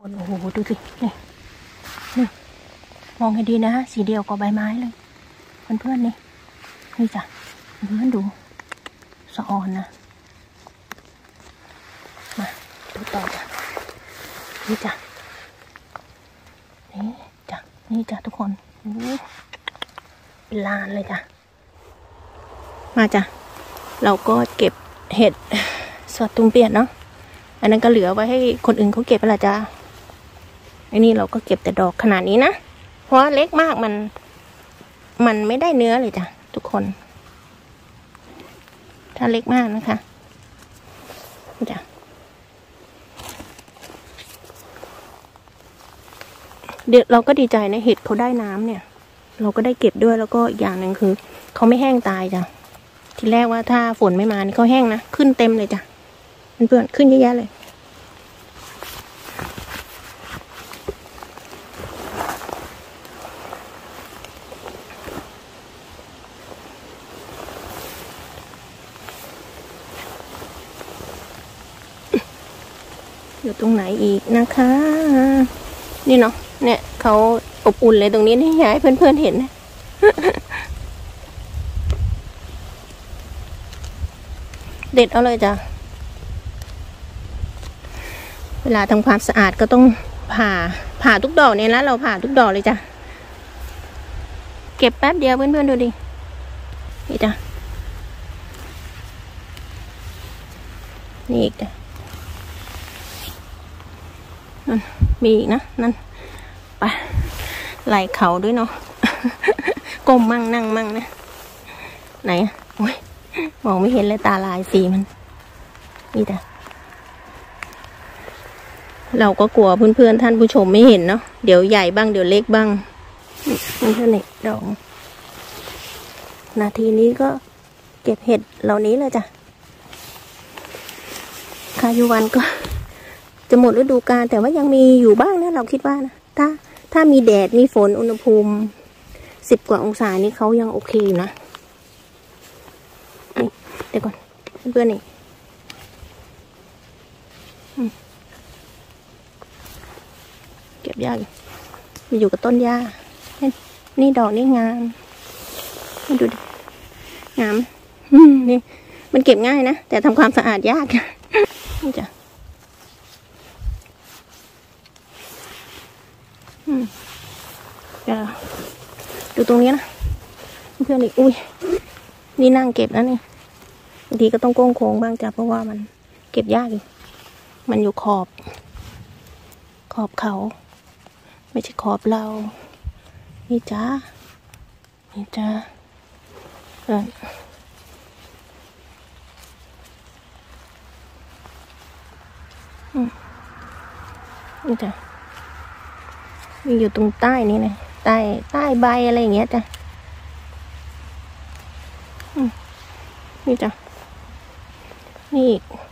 โอ้โหดูสินี่มองให้ดีนะฮะสีเดียวกับใบไม้เลยเพื่อนๆนี่จ้ะเพื่อนดูสะออนนะมาดูต่อจ้ะนี่จ้ะนี่จ้ะทุกคนเป็นลานเลยจ้ะมาจ้ะเราก็เก็บเห็ดสอดตุงเปียดเนาะอันนั้นก็เหลือไว้ให้คนอื่นเขาเก็บไปละจ้ะอันนี้เราก็เก็บแต่ดอกขนาดนี้นะเพราะเล็กมากมันไม่ได้เนื้อเลยจ้ะทุกคนถ้าเล็กมากนะคะจ้ะเดี๋ยวเราก็ดีใจนะเห็ดเขาได้น้ำเนี่ยเราก็ได้เก็บด้วยแล้วก็อีกอย่างหนึ่งคือเขาไม่แห้งตายจ้ะทีแรกว่าถ้าฝนไม่มานี่เขาแห้งนะขึ้นเต็มเลยจ้ะเพื่อนๆขึ้นเยอะแยะเลยอยู่ตรงไหนอีกนะคะนี่เนาะเนี่ยเขาอบอุ่นเลยตรงนี้นี่อยากให้เพื่อนๆเห็นนะ เด็ดเอาเลยจ้ะเวลาทำความสะอาดก็ต้องผ่าทุกดอกเนี่ยนะเราผ่าทุกดอกเลยจ้ะเก็บแป๊บเดียวเพื่อนๆดูดินี่จ้ะนี่อีกจ้ะนั่นมีอีกนะนั่นไปไหลเขาด้วยเนาะ ก้มมั่งนั่งมั่งนะไหนโอ้ยมองไม่เห็นเลยตาลายสีมันนี่จ้ะเราก็กลัวเพื่อนๆท่านผู้ชมไม่เห็นเนาะเดี๋ยวใหญ่บ้างเดี๋ยวเล็กบ้างนี่เท่านี้ดอกนาทีนี้ก็เก็บเห็ดเหล่านี้เลยจ้ะคายุวันก็จะหมดฤดูกาลแต่ว่ายังมีอยู่บ้างนะเราคิดว่านะถ้ามีแดดมีฝนอุณหภูมิ10 กว่าองศานี้เขายังโอเคอยู่นะนี่เดี๋ยวก่อนเพื่อนๆนี่เก็บยากมีอยู่กับต้นหญ้านี่ดอกนี่งามดูดิงามนี่มันเก็บง่ายนะแต่ทำความสะอาดยากนี่จ้ะดูตรงนี้นะเพื่อนอีกอุ้ยนี่นั่งเก็บแล้วนี่บางทีก็ต้องโค้งบ้างจ้ะเพราะว่ามันเก็บยากอยู่มันอยู่ขอบเขาไม่ใช่ขอบเรานี่จ้านี่จ้านี่จ้ะมีอยู่ตรงใต้นี่นะใต้ใบอะไรอย่างเงี้ยจ้ะนี่จ้ะนี่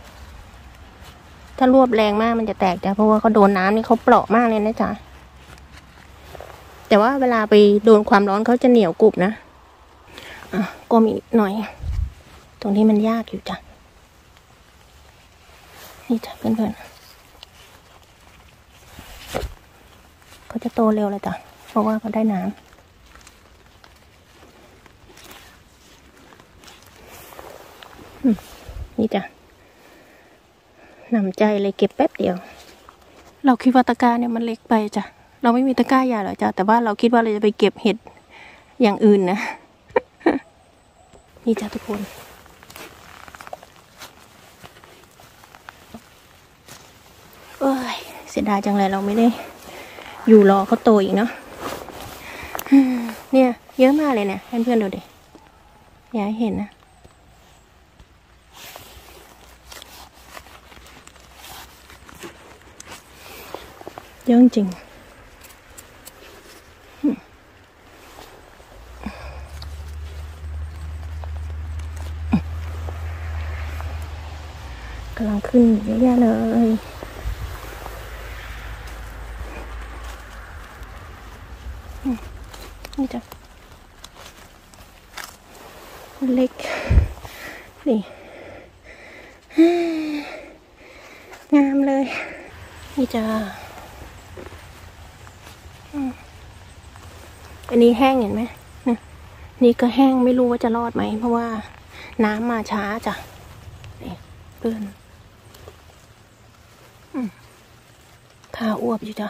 ถ้ารวบแรงมากมันจะแตกจ้ะเพราะว่าเขาโดนน้ำนี่เขาเปราะมากเลยนะจ๊ะแต่ว่าเวลาไปโดนความร้อนเขาจะเหนียวกรุบนะก็มีหน่อยตรงนี้มันยากอยู่จ้ะนี่จ้ะเพื่อนๆเขาจะโตเร็วเลยจ้ะเพราะว่าเขาได้น้ำนี่จ้ะหนำใจเลยเก็บแป๊บเดียวเราคิดว่าตะกร้าเนี่ยมันเล็กไปจ้ะเราไม่มีตะกร้าใหญ่หรอกจ้ะแต่ว่าเราคิดว่าเราจะไปเก็บเห็ดอย่างอื่นนะ นี่จ้ะทุกคนเอ้ยเสียดายจังเลยเราไม่ได้อยู่รอเขาโตอีกเนาะเนี่ยเยอะมากเลยเนี่ยเพื่อนๆดูดิอยากให้เห็นนะเยอะจริงกำลังขึ้นเยอะแยะเลยนี่จ้ะเล็กนี่งามเลยนี่จ้ะอันนี้แห้งเห็นไหมนี่ก็แห้งไม่รู้ว่าจะรอดไหมเพราะว่าน้ำมาช้าจ้ะนี่เพื่อนข้าวอ้วบอยู่จ้ะ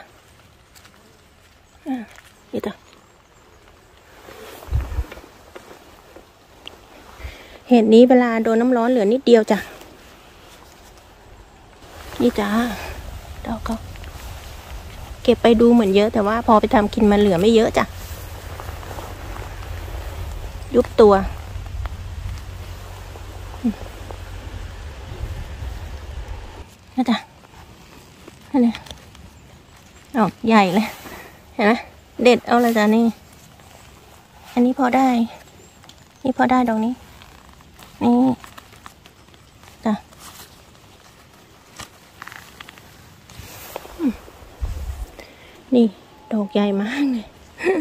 นี่จ้ะเห็ดนี้เวลาโดนน้ำร้อนเหลือนิดเดียวจ้ะนี่จ้าดอกก็เก็บไปดูเหมือนเยอะแต่ว่าพอไปทำกินมันเหลือไม่เยอะจ้ะยุบตัวนะจ๊ะนี่ดอกใหญ่เลยเห็นไหมเด็ดเอาเลยจ้ะนี่อันนี้พอได้นี่พอได้ดอกนี้นี่จ้ะนี่ดอกใหญ่มากเลย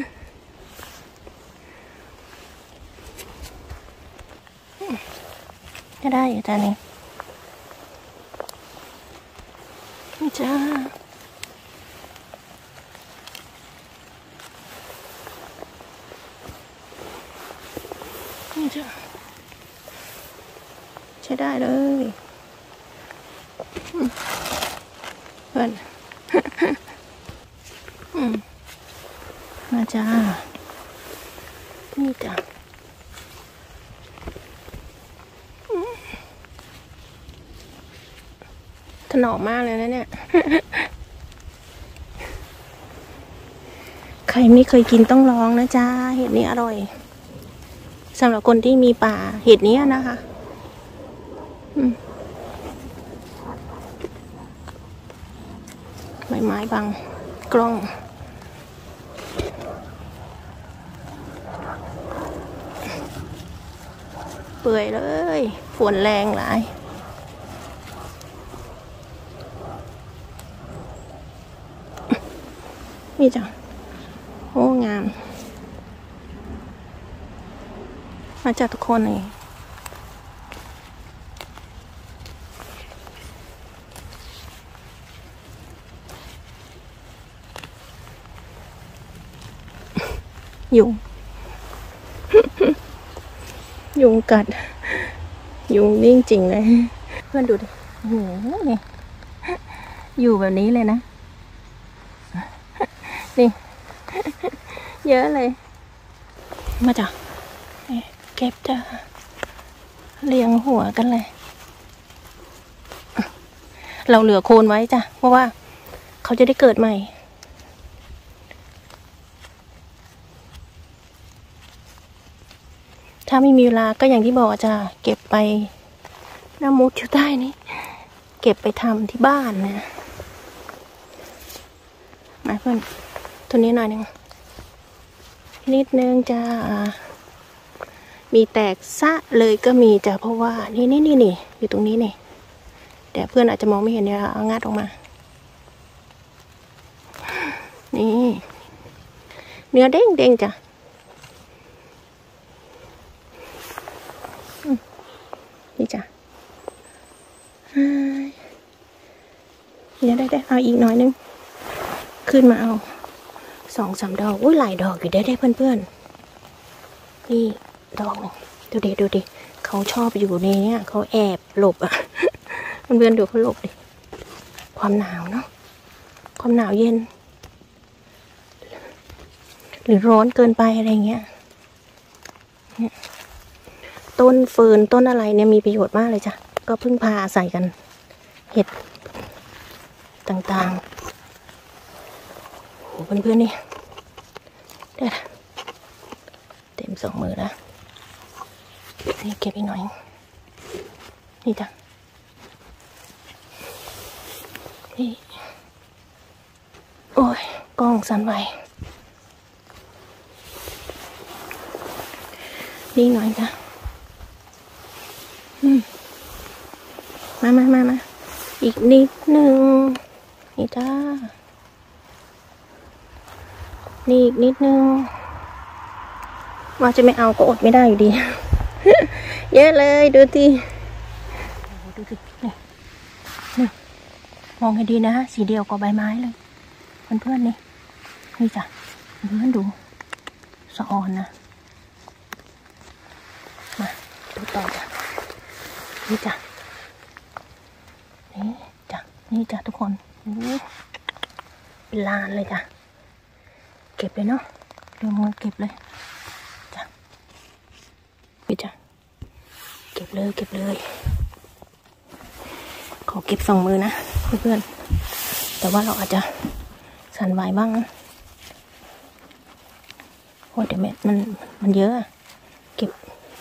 ก็ได้อยู่จ้ะนี่จ้านี่จ้ะใช้ได้เลยเพื่อนมาจ้านี่จ้ะถนอมมากเลยนะเนี่ย ใครไม่เคยกินต้องลองนะจ้าเห็ดนี้อร่อยสำหรับคนที่มีป่าเห็ดนี้นะคะใบไม้บังกล้องเปื่อยเลยฝนแรงหลายนี่จ้ะโอ้งามมาจากทุกคนเลยยุง ยุงกัดยุงนิ่งจริงเลยเพื่อนดูดิโอ้โหนี่อยู่แบบนี้เลยนะนี่เยอะเลยมาจ้ะเก็บจ้ะเรียงหัวกันเลยเราเหลือโคนไว้จ้ะเพราะว่าเขาจะได้เกิดใหม่ถ้าไม่มีเวลาก็อย่างที่บอกจะเก็บไปน้ำมุดอยู่ใต้นี้เก็บไปทำที่บ้านนะมาเพื่อนตัวนี้หน่อยนึงนิดนึงจ้ามีแตกซะเลยก็มีจ้ะเพราะว่านี่อยู่ตรงนี้นี่แต่เพื่อนอาจจะมองไม่เห็นเนี่ยเอางัดออกมานี่เนื้อเด้งจ้ะนี่จ้ะเนี่ยได้เอาอีกหน่อยนึงขึ้นมาเอา2-3 ดอกอุ้ยหลายดอกอยู่ได้เพื่อนนี่ดอกนึงดูดิเขาชอบอยู่ในเนี้ยเขาแอบหลบอ่ะเพื่อนดูเขาหลบดิความหนาวเนาะความหนาวเย็นหรือร้อนเกินไปอะไรเงี้ยต้นเฟิร์นต้นอะไรเนี่ยมีประโยชน์มากเลยจ้ะก็พึ่งพาใส่กันเห็ดต่างๆโอ้เพื่อนๆนี่เต็ม2 มือแล้วนี่เก็บอีกหน่อยนี่จ้ะนี่โอ้ยกล้องสั่นไหวนี่หน่อยจ้ะมาอีกนิดนึงนี่จ้านี่อีกนิดนึงว่าจะไม่เอาก็อดไม่ได้อยู่ดี เยอะเลยดูสินี่มองให้ดีนะสีเดียวกับใบไม้เลยเพื่อนๆนี่จ้ะเพื่อนดูสะออนนะมาดูต่อจ้ะนี่จ้ะนี่จ้ะนี่จ้ะทุกคนนี่เป็นลานเลยจ้ะเก็บเลยเนาะเรื่องมือเก็บเลยจ้ะนี่จ้ะเก็บเลยขอเก็บ2 มือนะเพื่อนๆแต่ว่าเราอาจจะสั่นไหวบ้างนะเพราะเดี๋ยวมันเยอะเก็บ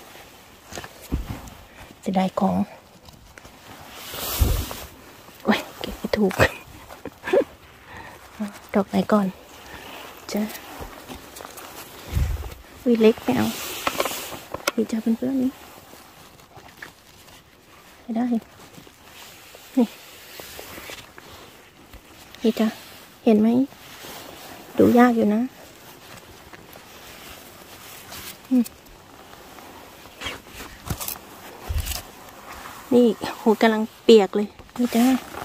จะได้ของโอ้ยเก็บไม่ถูก ดอกไหนก่อนจะวิเล็กไม่เอาดีจ้าเพื่อนๆนี้ไม่ได้นี่จ้ะเห็นไหมดูยากอยู่นะนี่โหกำลังเปียกเลยนี่จ้า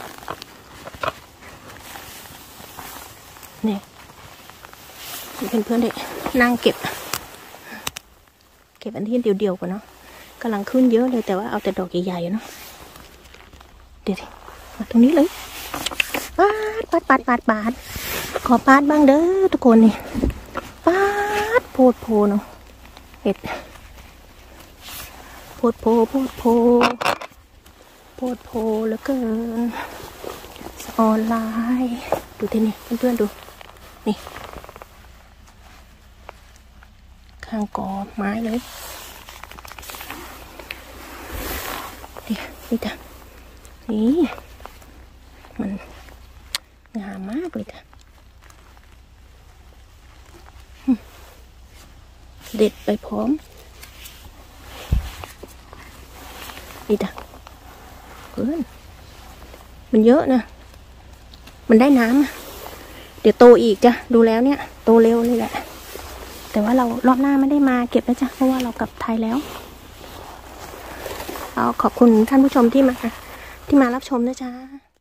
เนี่ยเพื่อนๆเด็กนั่งเก็บอันที่เดียวๆก่อนเนาะกำลังขึ้นเยอะเลยแต่ว่าเอาแต่ดอกใหญ่ๆเนาะเดี๋ยวมาตรงนี้เลยปาดขอปาดบ้างเด้อทุกคนนี่ปาดโพเนาะเห็ดโพเหลือเกินออนไลน์ดูทีนี้เพื่อนๆดูนี่ข้างกอไม้เลยนี่จ้ะนี่มันงามมากเลยจ้ะเด็ดไปพร้อมนี่จ้ะเพื่อนมันเยอะนะมันได้น้ำเดี๋ยวโตอีกจ้ะดูแล้วเนี่ยโตเร็วเลยแหละแต่ว่าเรารอบหน้าไม่ได้มาเก็บแล้วจ้ะเพราะว่าเรากลับไทยแล้วเอาขอบคุณท่านผู้ชมที่มารับชมนะจ๊ะ